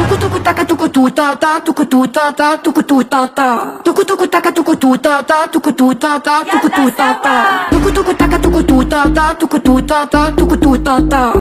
Tucu tucu taca tucu tu ta ta tucu tu ta ta tucu tu ta ta. Tucu tucu taca tucu tu ta ta tucu tu ta ta tucu tu ta ta. Tucu tucu taca tucu tu ta ta tucu tu ta ta tucu tu ta ta.